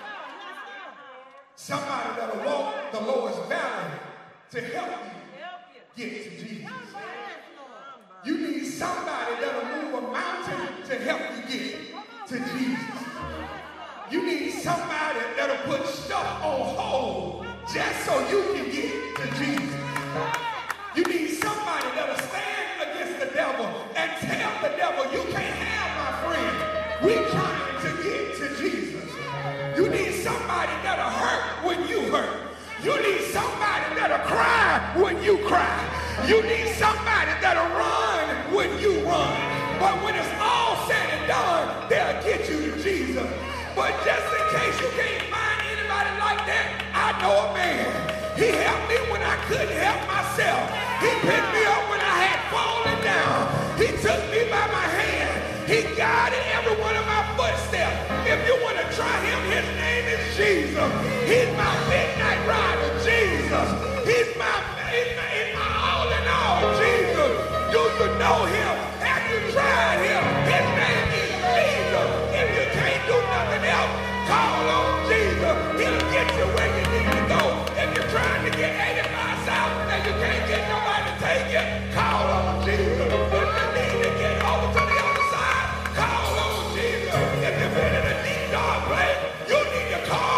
Somebody that'll walk the lowest valley to help you get to Jesus. You need somebody that'll move a mountain to help you get to Jesus. You need somebody that'll put stuff on hold just so you can get to Jesus. You need somebody that'll stand against the devil and tell the devil, you can't have my friend. We're trying to get to Jesus. You need somebody that'll hurt when you hurt. You need somebody that'll cry when you cry. You need somebody that'll run when you run. But when it's all said and done, they'll get you to Jesus. But just in case you can't find anybody like that, I know a man. He helped me when I couldn't help myself. He picked me up when I had fallen down. He took me by my hand. He guided every one of my footsteps. If you want to try him, his name is Jesus. He's my midnight rider, Jesus. He's my all in all, Jesus. Do you know him? Have you tried him? His name is Jesus. If you can't do nothing else, call on Jesus. He'll get you where you need to go. If you're trying to get 85 south and you can't get nobody to take you, call on Jesus. If you need to get over to the other side, call on Jesus. If you've been in a deep dark place, you need to call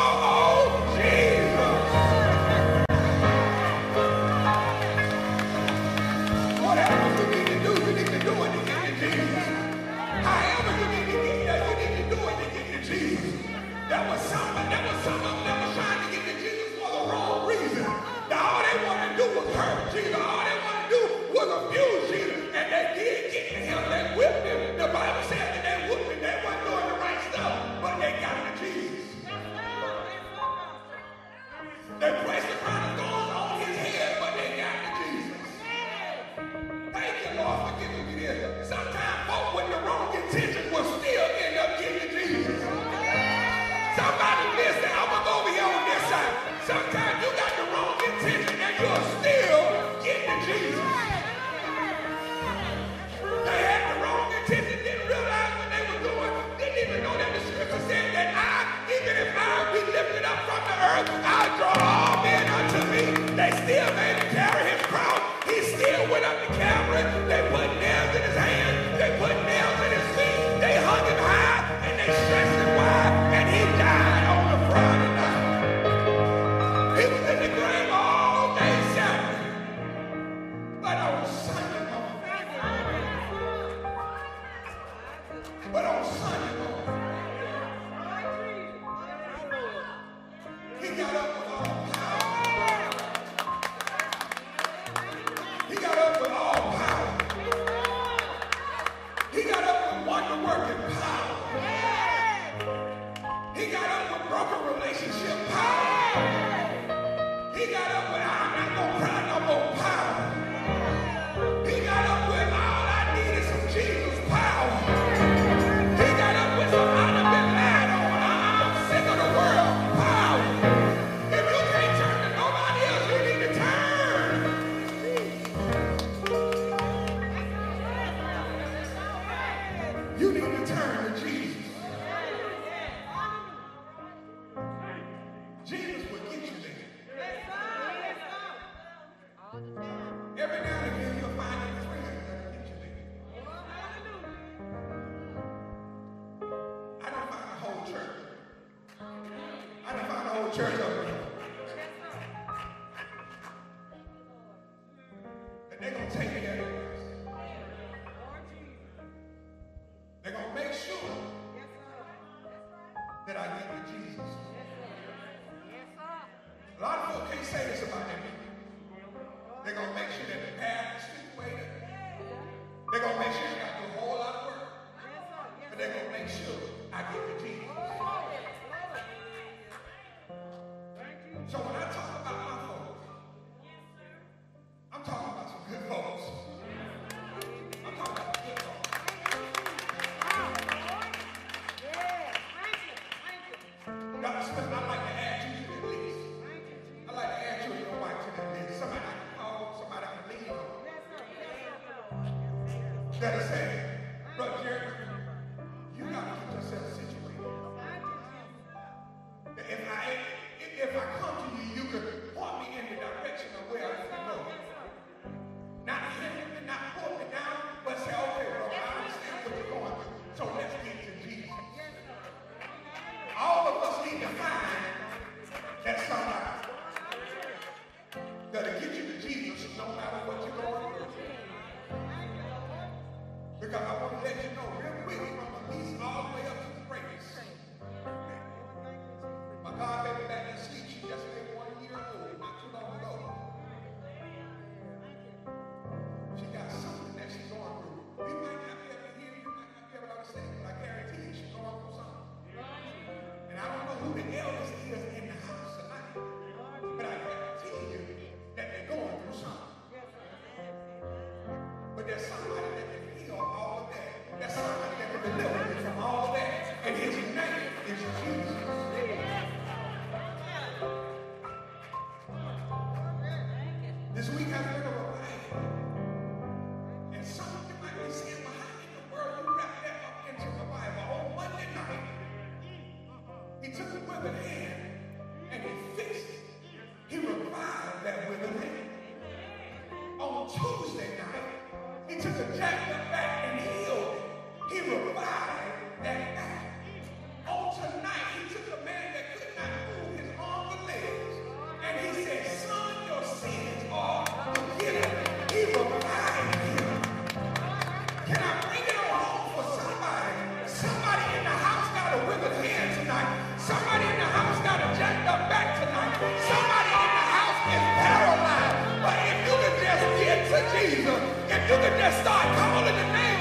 church up here. And they're going to take care of us. They're going to make sure that I get to Jesus. A lot of folks can't say this about them. They're going to make sure that the path is situated. They're going to make sure I got to do a whole lot of work. But they're going to make sure I get to Jesus. So when I talk about my folks, I'm talking about some good folks. I'm talking about some good folks. Dr. Smith, I'd like to add you to that list. I'd like to add you and your wife to that list. Somebody I can call, somebody I can lean on. That'll say, Brother Jerry, you got to get yourself situated. If I come to you, you can point me in the direction of where I need to go. Not hinder me, not pull me down, but say, okay, brother, I understand what you're going through. So let's get to Jesus. All of us need to find that somebody that'll get you to Jesus no matter what you're going through. Because I want to let you know real quick from the least all the way up to the greatest. My God, baby, back in sleep, she just made 1 year old not too long ago. She got something that she's going through. You might not be able to hear, you might not be able to understand, but I guarantee you she's going through something. And I don't know who the eldest is in the house tonight, but I guarantee you that they're going through something. But there's somebody that can heal all of that. There's somebody that can deliver you from all of that. And his name is Jesus. This week I've been a revival. And some of you might be saying, well, how in the world you wrap that up into revival? On Monday night, he took a withered hand and he fixed it. He revived that withered hand. On Tuesday night, he took a jacked up back and healed it. He revived that back. On tonight, he took a man that could not move his arms or legs. And he said, son, your sins are forgiven. He revived him. Can I bring it on home for somebody? Somebody in the house got a withered hand tonight. Somebody in the house got a jacked up back tonight. Somebody in the house is paralyzed. But if you could just get to Jesus, if you could just start calling the name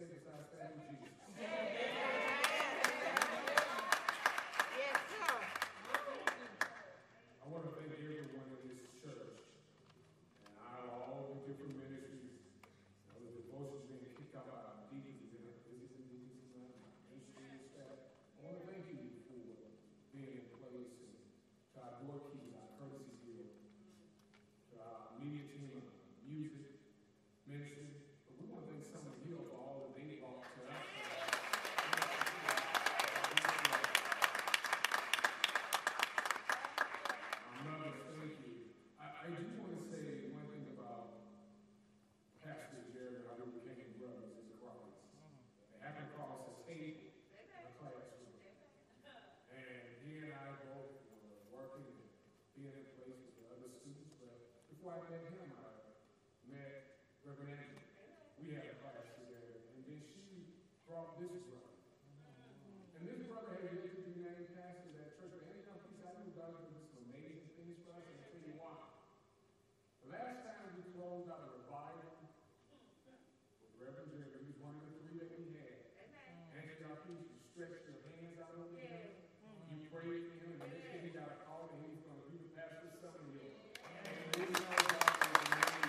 say besides thank you, Jesus? Yes, sir. I want to thank everyone in this church. And out of all the different ministries, the devotions being kicked out by our deacons and our visitors and deacons and our administrative staff, I want to thank you for being in place, and to our doorkeepers, our courtesy guild, to our media team, music, ministry. But we want to thank Summer Hill for all that they brought to us. Another thank you. I do want to say one thing about Pastor Jerry, how we became brothers in Christ. They happened across his table in the classroom. And he and I both were working and being in places with other students. But before I met him, I met Reverend Angela. We had a class together. And then she brought this brother. And this brother had yet to be named pastor at that church. But anytime he said, I knew God was doing some amazing things for us, and I'll tell you why. The last time we closed out a revival with Reverend Jerry, he was one of the three that we had. Angela, please, you stretched your hands out over him. You prayed for him, and next thing he got a call that he was going to be the pastor of Summer Hill. And we know God was amazing.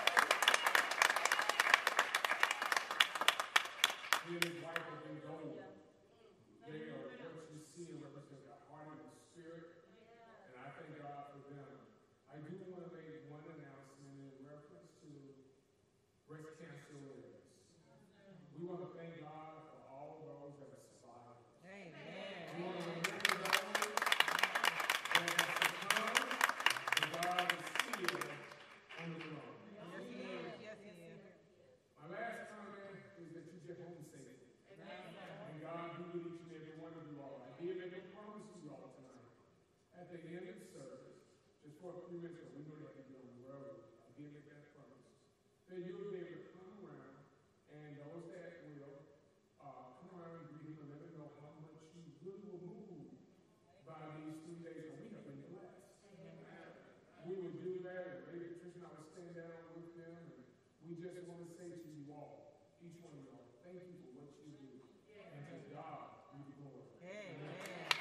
He and his wife have been gold. They are what you see and represent the heart and the spirit. And I thank God for them. I do want to make one announcement in reference to breast cancer awareness. We want to thank God for all those that have survived. Amen. We want to remember those that have succumbed, and God is still on the throne. Yes, he is. Yes, he is. My last comment is that you get home safe. And God be with each and every one of you all. I did make a promise to you all tonight. At the end of the service, just for a few minutes, we know that you're on the road. I did make that promise. Then you'll be able to come around, and those that will come around and greet him and let him know how much you really will move by these 3 days a week. I've been blessed. We will do that, and Lady Patricia and I will stand down with them, and we just want to say to you all, each one of you all, thank you for what you do. And to God be the glory. Amen.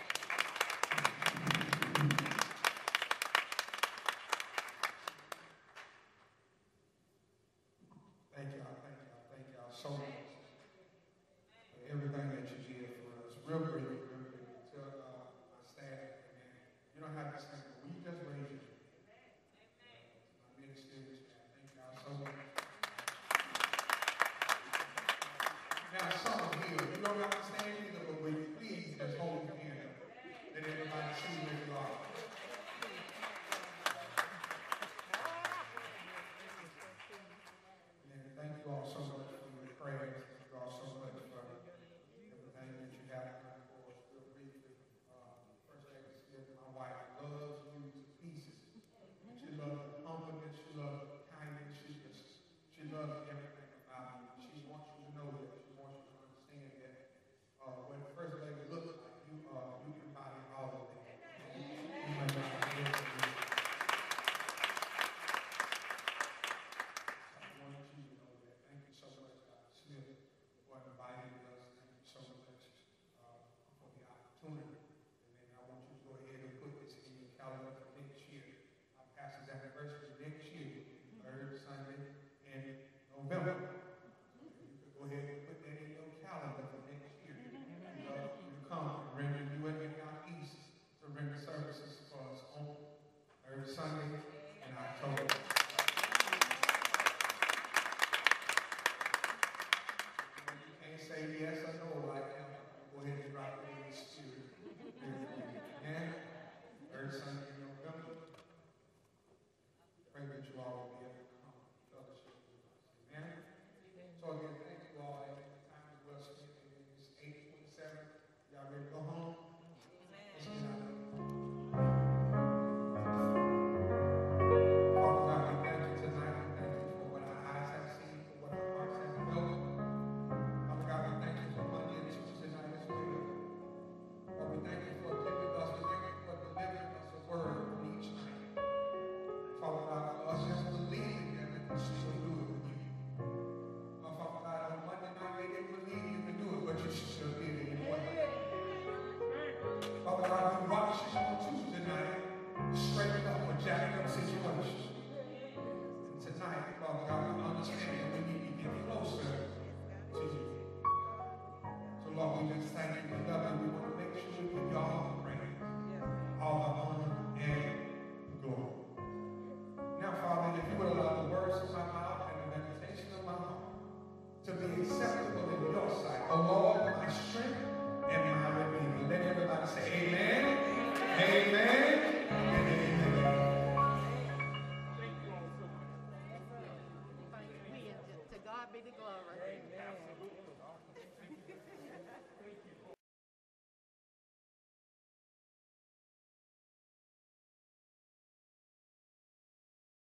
Thank y'all so much for everything that you did for us. Real briefly, to my staff, amen. You don't have to say, but will you just raise your hand? My ministers, thank y'all so much. Now, Summer Hill, you don't have to stand either, but will you please just hold your hand up? Let everybody see where you are. And thank you all so much for your prayers. Thank you all so much for everything that you have done for us. Real briefly, First Lady Smith, my wife, loves you to pieces. She loves humbleness. She loves kindness. She loves everything about you. She wants you to know that. She wants you to understand that when First Lady looks like you embody all of that. You might not be able to do it. I want you to know that. Thank you so much, Dr. Smith, for inviting us. Thank you so much for the opportunity. And then I want you to go ahead and put this in your calendar for next year. Our pastor's anniversary next year, third Sunday in November. You could go ahead and put that in your calendar for next year. We'd love for you to come and render you and your east to render services for us on third Sunday in October. You can't say yes or no right now. Go ahead and drop it in the spirit. Amen. Third Sunday in November. Pray that you all will be able to come and fellowship with us. Amen. So again, thank you all. Time is well spent. It's 8:27. Y'all ready to go home? Let's get out of here. Father God, we thank you tonight. We thank you for what our eyes have seen, for what our hearts have felt. Father God, we thank you for Monday and Tuesday night as well. Lord, we thank you for giving us, we thank you for delivering us a word on each night. Father God, for us just believing that we can still do it with you. Father God, on Monday night, they didn't understand that we need to get closer to you. So Lord, we just thank you. We love you. We want to make sure we give you all the praise, all the honor, and the glory. Now, Father, if you would allow the words of my mouth and the meditation of my heart to be acceptable in your sight, O Lord, my strength and my redeemer. Let everybody say amen, amen, and amen. To God be the glory. Amen.